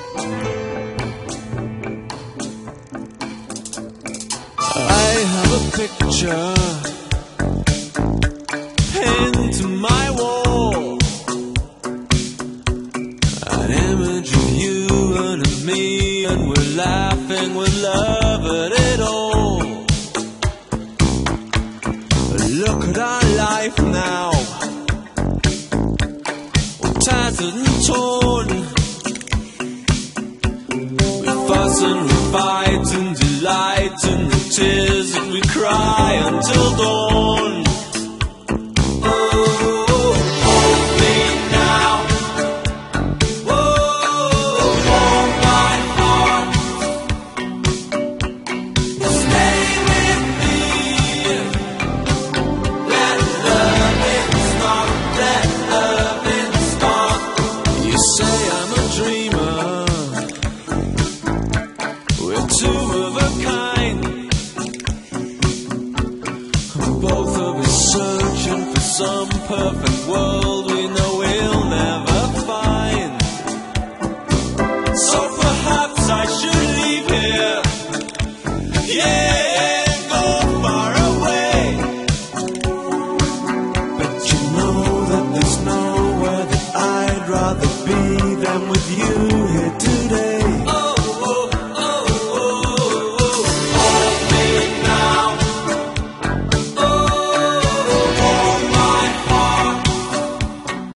I have a picture pinned to my wall, an image of you and of me, and we're laughing with love at it all. Look at our life now, all tattered and torn. We fuss and we fight and delight in the tears that we cry until dawn. Oh, hold me now. Oh, warm my heart. Stay with me. Let loving start. Let loving start. You say I'm a dreamer. We're two of a kind. Both of us searching for some perfect world we know